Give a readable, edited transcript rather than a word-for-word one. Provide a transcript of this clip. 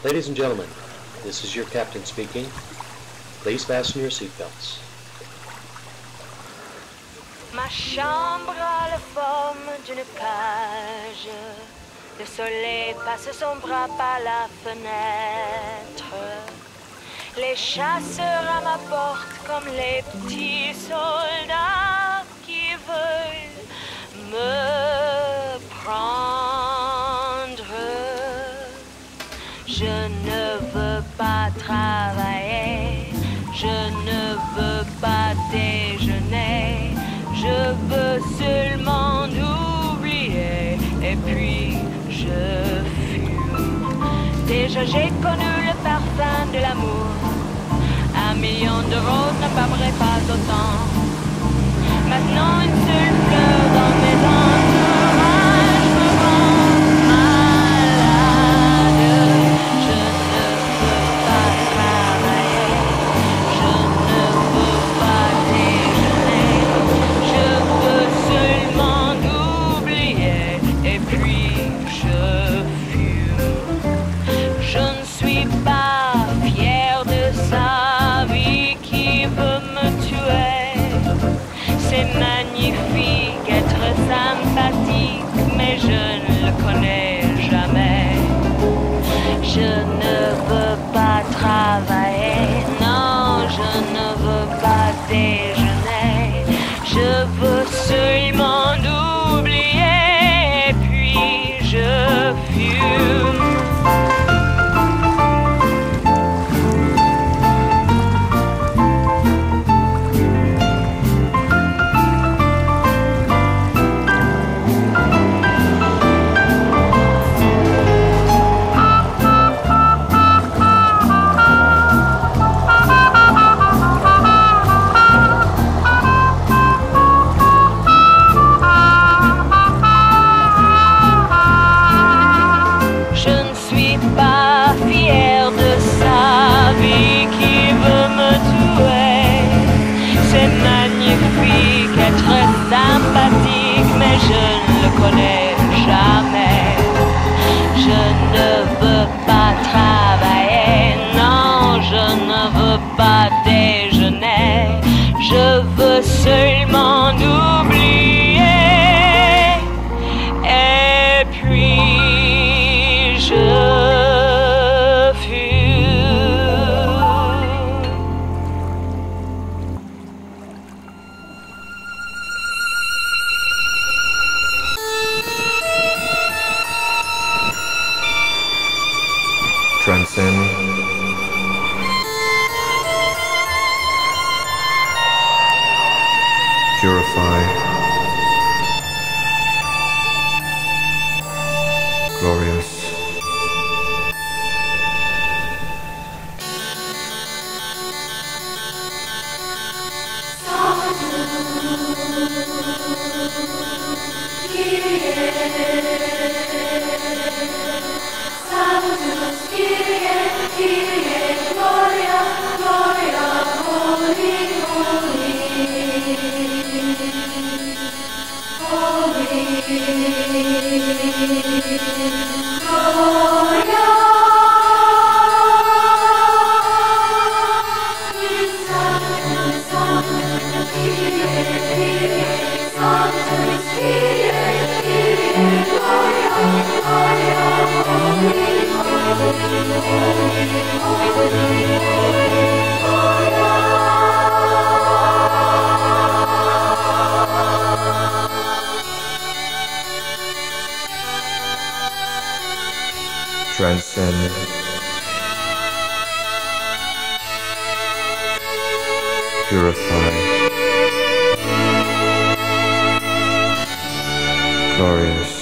Ladies and gentlemen, this is your captain speaking. Please fasten your seatbelts. Ma chambre a la forme d'une cage. Le soleil passe son bras par la fenêtre. Les chasseurs à ma porte comme les petits soldats qui veulent me prendre. Je ne veux pas travailler, je ne veux pas déjeuner, je veux seulement oublier et puis je fume. Déjà j'ai connu le parfum de l'amour, 1 million de roses ne m'aimerait pas autant. Maintenant une seule fleur dans mes entourages me rend malade. Je ne veux pas travailler, je ne veux pas déjeuner, je veux seulement oublier et puis je fume. Je ne suis pas fière de sa vie qui veut me tuer. C'est magnifique être sympathique, mais je ne le connais jamais. Je ne veux pas travailler, non, je ne veux pas déjeuner. Je veux seulement oublier, et puis je fume. Sympathique, mais je ne le connais jamais. Je ne veux pas travailler, non, je ne veux pas déjeuner. Je veux seulement oublier, et puis je transcend, purify, glorious. Transcend, purify, glorious.